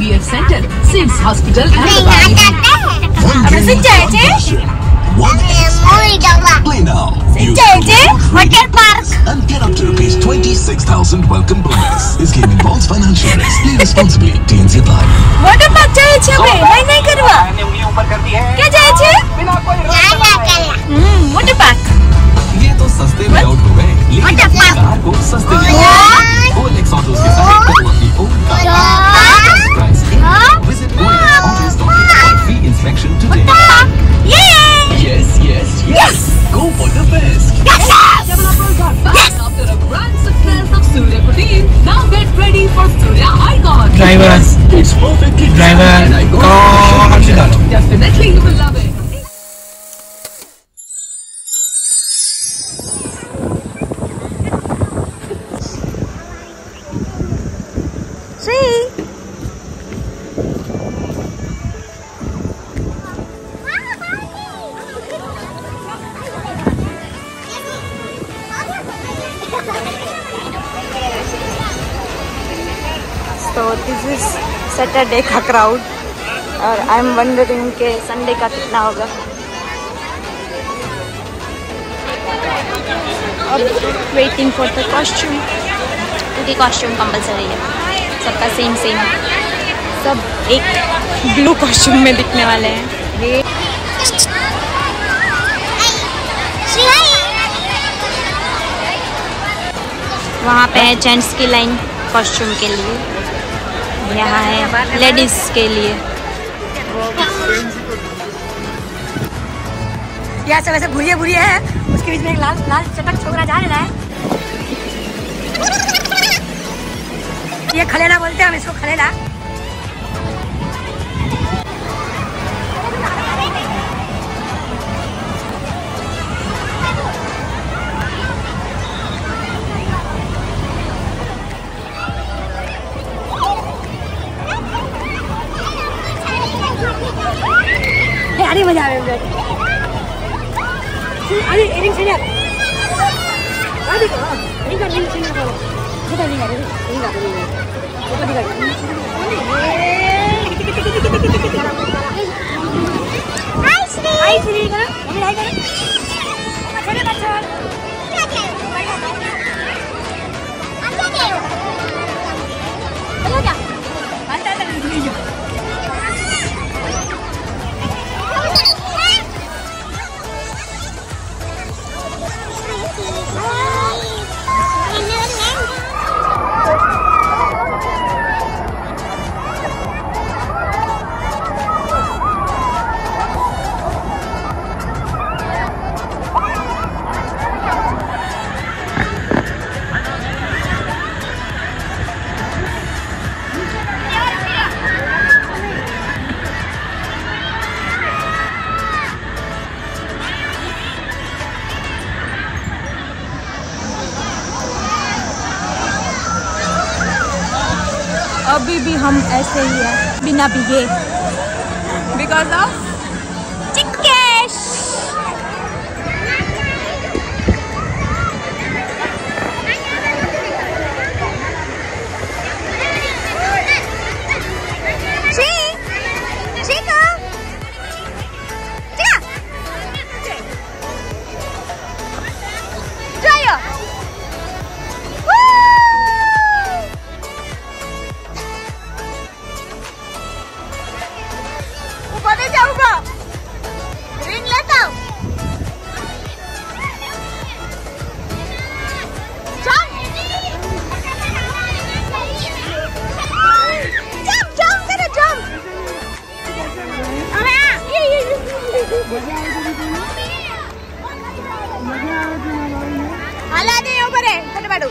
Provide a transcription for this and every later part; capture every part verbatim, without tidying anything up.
V F Center, Sims Hospital, Ahmedabad. Play now. Waterpark. And get up to rupees twenty-six thousand welcome bonus. This game involves financial risk. Play responsibly. T N C apply. Waterpark जाए छे बे, मैं नहीं करवा. क्या जाए छे? हम्म, Waterpark. ये तो सस्ते में आउट हो गए. लेकिन कार को सस्ते में. O L X Autos के साथ करो अपनी own car. Price. Visit O L X Autos dot in for free inspection today. Yes, yes, yes. Go for the best. Developers are back after a grand success of Surya Kutir. Now get ready for Surya Icon. Driver, It's perfectly driver, designed and go. Definitely you will love it. So this is Saturday का crowd और I am wondering के Sunday का कितना होगा. अब waiting for the costume क्योंकि costume compulsory है. सबका सेम सेम है. सब एक ब्लू कॉस्ट्यूम में दिखने वाले हैं. ये वहाँ पे है जेंट्स की लाइन कॉस्ट्यूम के लिए. यहाँ है लेडीज के लिए. यहाँ से वैसे भूरिया भूरिया है, उसके बीच में एक लाल लाल चटक छोकरा जा रहा है. ये खलेला बोलते हैं हम इसको, खलेला. अरे मजा आवे मुझे. अरे एरिंग से यार. अरे का नहीं का नहीं नहीं का पता नहीं यार. नहीं का नहीं पता नहीं का. हाय श्री हाय श्री का मम्मी हाय कर. चले बच्चा क्या क्या अंदर गए चलो जा अंदर अंदर नहीं जाओ. अभी भी हम ऐसे ही हैं बिना भीगे बिकॉज ऑफ चिकेश. అలానే ఊపరే కట్టబడు.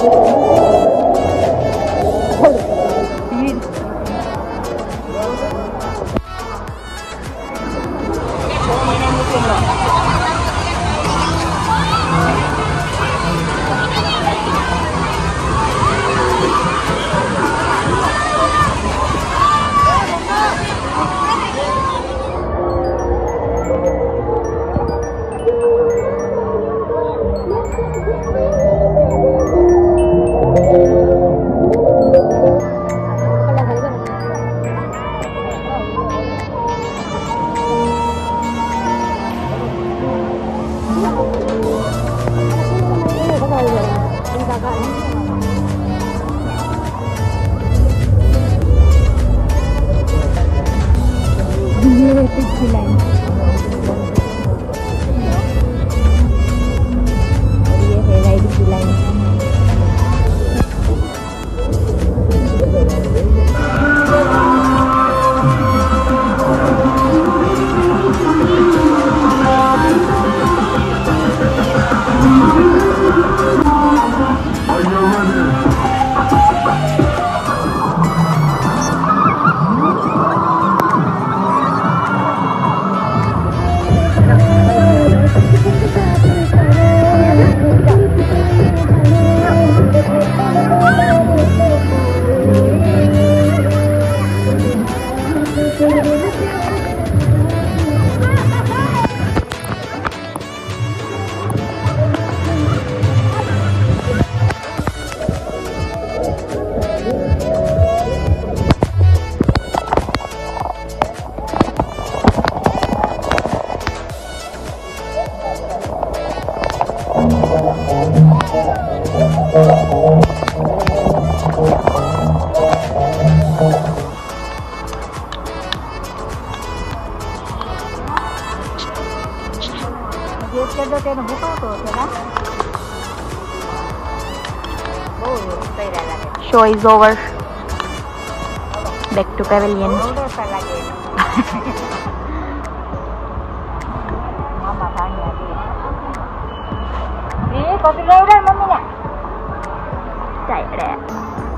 Show is over. Back to pavilion. Tired.